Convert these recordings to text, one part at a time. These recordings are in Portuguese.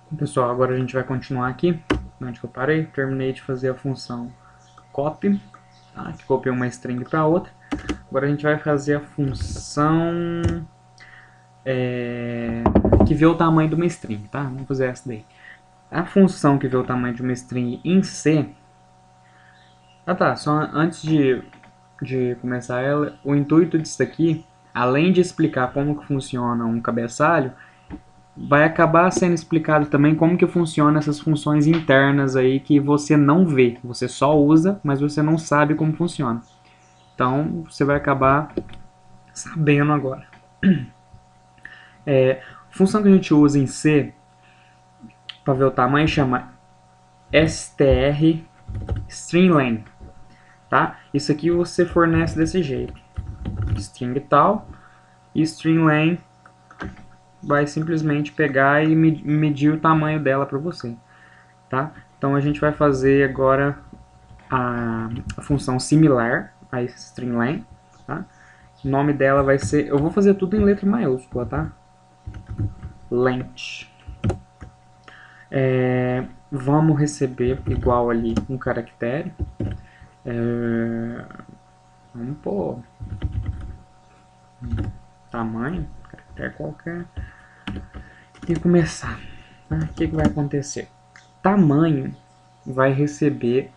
Pessoal, agora a gente vai continuar aqui, onde eu parei. Terminei de fazer a função copy, tá? Que copiou uma string para outra. Agora a gente vai fazer a função que vê o tamanho de uma string, tá? Vamos fazer essa daí. A função que vê o tamanho de uma string em C... Ah tá, só antes de começar ela, o intuito disso daqui, além de explicar como que funciona um cabeçalho, vai acabar sendo explicado também como que funciona essas funções internas aí que você não vê, você só usa, mas você não sabe como funciona. Então, você vai acabar sabendo agora. Função que a gente usa em C para ver o tamanho chama str stringlen, tá? Isso aqui você fornece desse jeito: string tal e stringlen vai simplesmente pegar e medir o tamanho dela para você, tá? Então a gente vai fazer agora a função similar a stringlen, tá? O nome dela vai ser, eu vou fazer tudo em letra maiúscula, tá? Length. Vamos receber igual ali um caractere. Vamos pôr tamanho, caractere qualquer. E começar. O que vai acontecer? Tamanho vai receber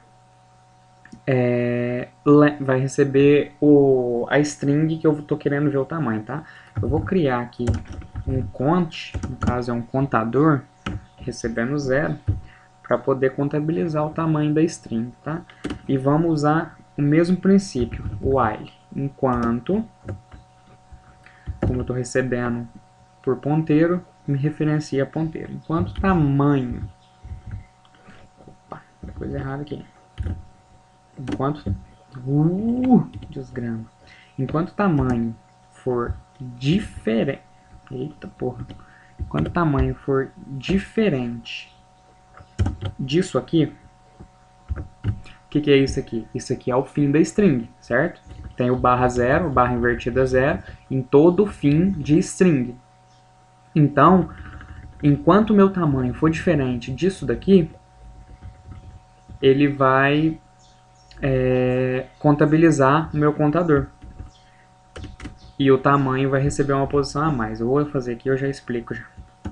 vai receber a string que eu estou querendo ver o tamanho, tá? Eu vou criar aqui um cont, no caso é um contador, recebendo 0, para poder contabilizar o tamanho da string, tá? E vamos usar o mesmo princípio, o while, enquanto, como eu estou recebendo por ponteiro, me referencia a ponteiro. Enquanto tamanho, opa, coisa errada aqui. Enquanto desgrama. Enquanto tamanho for diferente, eita porra. Enquanto tamanho for diferente disso aqui, o que é isso aqui? Isso aqui é o fim da string, certo? Tem o barra 0, barra invertida 0, em todo fim de string. Então, enquanto o meu tamanho for diferente disso daqui, ele vai contabilizar o meu contador. E o tamanho vai receber uma posição a mais. Eu vou fazer aqui, eu já explico já.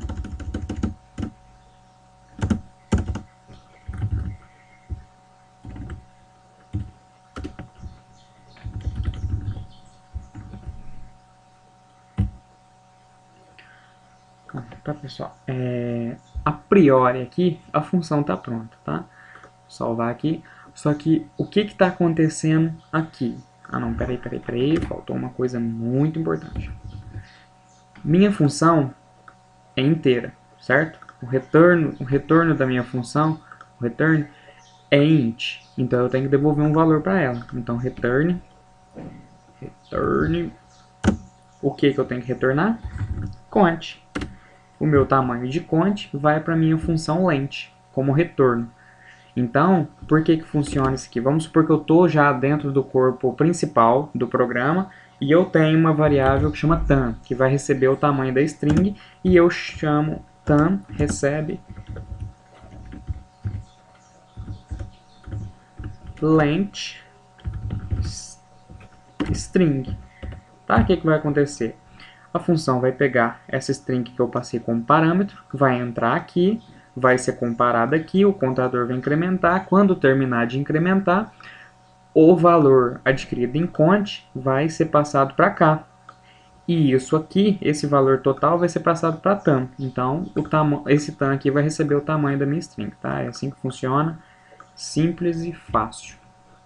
Tá, pessoal? A priori aqui, a função está pronta, tá? Vou salvar aqui. Só que o que está acontecendo aqui? Ah não, peraí, faltou uma coisa muito importante. Minha função é inteira, certo? O retorno da minha função, o return, é int. Então eu tenho que devolver um valor para ela. Então return, o que eu tenho que retornar? Cont. O meu tamanho de cont vai para a minha função length, como retorno. Então, por que funciona isso aqui? Vamos supor que eu estou já dentro do corpo principal do programa e eu tenho uma variável que chama tam, que vai receber o tamanho da string, e eu chamo tam recebe length string. Tá? O que vai acontecer? A função vai pegar essa string que eu passei como parâmetro, vai entrar aqui, vai ser comparada aqui, o contador vai incrementar. Quando terminar de incrementar, o valor adquirido em cont vai ser passado para cá. E isso aqui, esse valor total, vai ser passado para tam. Então, esse tam aqui vai receber o tamanho da minha string. Tá? É assim que funciona. Simples e fácil.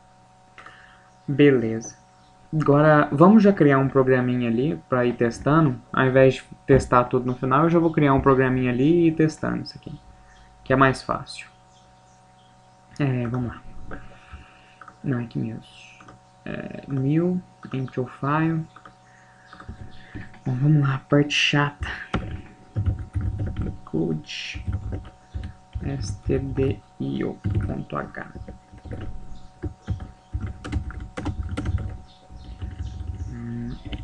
Beleza. Agora, vamos já criar um programinha ali para ir testando. Ao invés de testar tudo no final, eu já vou criar um programinha ali e ir testando isso aqui, que é mais fácil. Vamos lá. Não, é aqui mesmo. New, empty file. Bom, vamos lá, parte chata. Code stdio.h.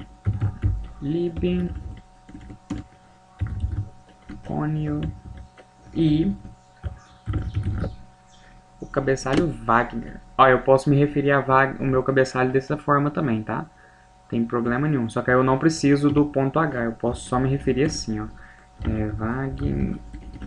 Lib conio e o cabeçalho Wagner. Ó, eu posso me referir a o meu cabeçalho dessa forma também, tá? Tem problema nenhum. Só que aí eu não preciso do ponto H. Eu posso só me referir assim, ó. Wagner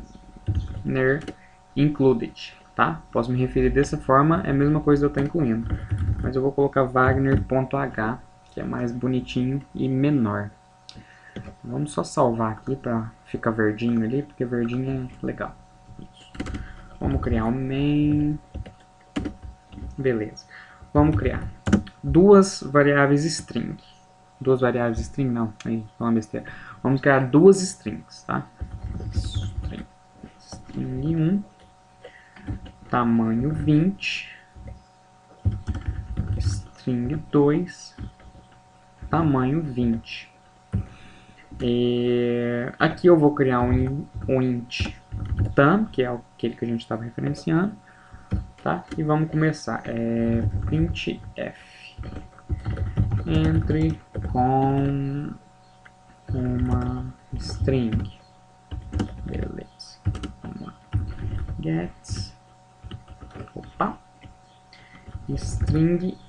included, tá? Posso me referir dessa forma, é a mesma coisa que eu estou incluindo. Mas eu vou colocar Wagner.h, que é mais bonitinho e menor. Vamos só salvar aqui para ficar verdinho ali, porque verdinho é legal. Isso. Vamos criar um main. Beleza. Vamos criar duas variáveis string. Duas variáveis string? Não, aí, uma besteira. Vamos criar duas strings, tá? String 1, tamanho 20. String 2, tamanho 20. E aqui eu vou criar um int tam, que é aquele que a gente estava referenciando, tá? E vamos começar. Printf entre com uma string. Beleza. Vamos lá. Get. Opa. String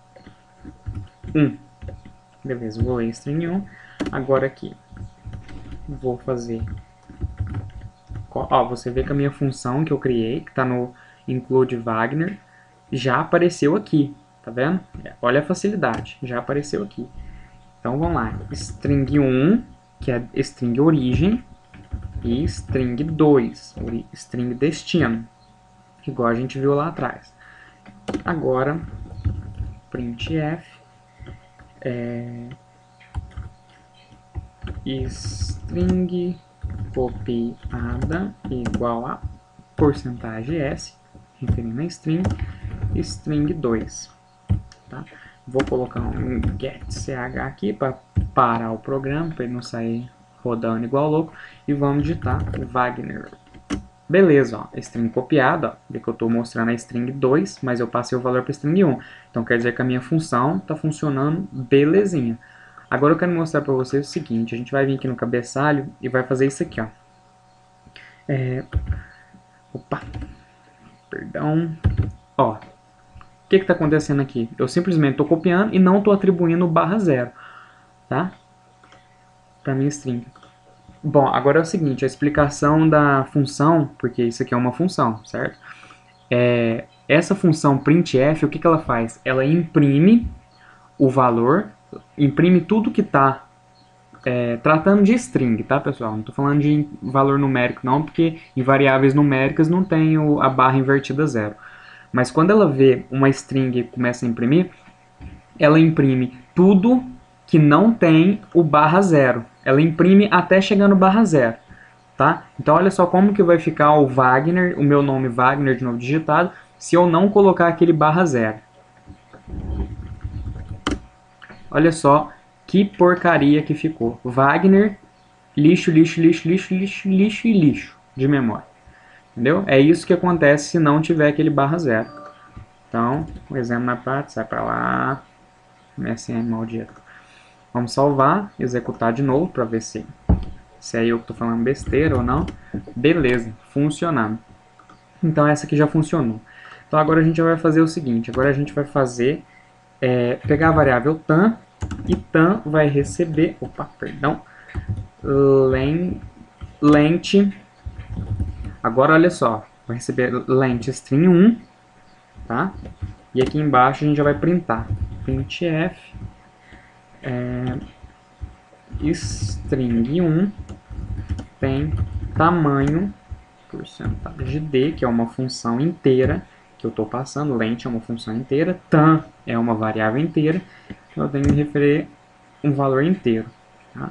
1. Beleza, vou ler string 1. Agora aqui. Vou fazer. Ó, você vê que a minha função que eu criei, que está no include Wagner, já apareceu aqui. Tá vendo? Olha a facilidade. Já apareceu aqui. Então vamos lá. String 1, que é string origem, e string 2, string destino, igual a gente viu lá atrás. Agora, printf string copiada igual a %s, referindo a string 2. Tá? Vou colocar um getch aqui para parar o programa, para ele não sair rodando igual louco, e vamos digitar Wagner. Beleza, ó, string copiada, ó, vê que eu estou mostrando a string 2, mas eu passei o valor para string 1. Então quer dizer que a minha função está funcionando belezinha. Agora eu quero mostrar para vocês o seguinte, a gente vai vir aqui no cabeçalho e vai fazer isso aqui, ó. Opa, perdão. Ó, o que está acontecendo aqui? Eu simplesmente estou copiando e não estou atribuindo /0, tá? Para minha string. Bom, agora é o seguinte, a explicação da função, porque isso aqui é uma função, certo? Essa função printf, o que ela faz? Ela imprime o valor, imprime tudo que está tratando de string, tá, pessoal? Não estou falando de valor numérico não, porque em variáveis numéricas não tem a barra invertida 0. Mas quando ela vê uma string e começa a imprimir, ela imprime tudo que não tem o /0. Ela imprime até chegar no /0, tá? Então olha só como que vai ficar o Wagner, o meu nome Wagner de novo digitado, se eu não colocar aquele /0. Olha só que porcaria que ficou. Wagner, lixo, lixo, lixo, lixo, lixo, lixo e lixo de memória. Entendeu? É isso que acontece se não tiver aquele /0. Então, o exemplo na parte, sai para lá. MSN maldito. Vamos salvar, executar de novo para ver se é eu que estou falando besteira ou não. Beleza, funcionando. Então essa aqui já funcionou. Então agora a gente vai fazer o seguinte, agora a gente vai fazer, pegar a variável tam, e tam vai receber, length, agora olha só, vai receber length string 1, tá? E aqui embaixo a gente já vai printar, printf, string 1 tem tamanho %d, que é uma função inteira que eu estou passando, length é uma função inteira, tam é uma variável inteira, eu tenho que referir um valor inteiro. Tá?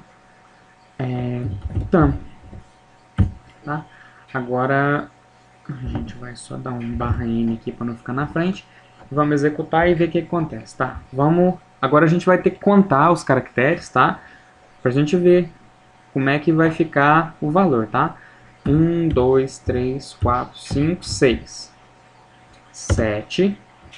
Tam. Tá? Agora a gente vai só dar um /n aqui para não ficar na frente. Vamos executar e ver o que acontece. Tá? Agora a gente vai ter que contar os caracteres, tá? Para a gente ver como é que vai ficar o valor. Tá? 1, 2, 3, 4, 5, 6, 7,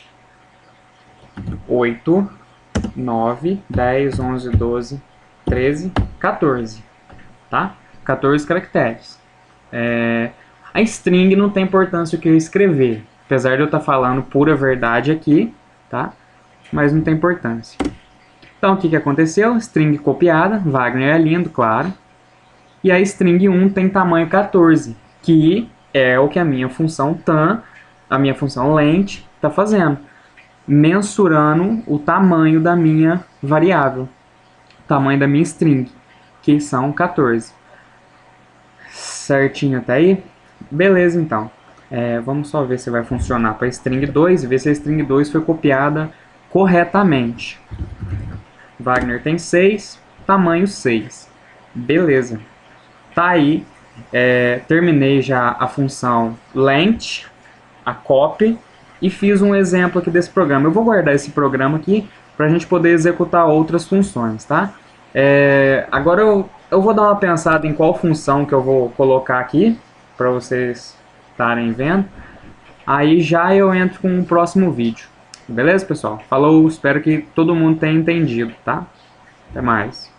8, 9, 10, 11, 12, 13, 14, tá? 14 caracteres. A string não tem importância o que eu escrever, apesar de eu estar falando pura verdade aqui, tá? Mas não tem importância. Então, o que aconteceu? String copiada, Wagner é lindo, claro. E a string 1 tem tamanho 14, que é o que a minha função tam, a minha função length, está fazendo. Mensurando o tamanho da minha variável, tamanho da minha string, que são 14. Certinho até aí? Beleza, então. Vamos só ver se vai funcionar para a string 2 e ver se a string 2 foi copiada corretamente. Wagner tem 6, tamanho 6. Beleza. Tá aí. Terminei já a função length, a copy, e fiz um exemplo aqui desse programa. Eu vou guardar esse programa aqui para a gente poder executar outras funções, tá? Agora eu vou dar uma pensada em qual função que eu vou colocar aqui para vocês estarem vendo. Aí já eu entro com o próximo vídeo. Beleza, pessoal? Falou, espero que todo mundo tenha entendido, tá? Até mais.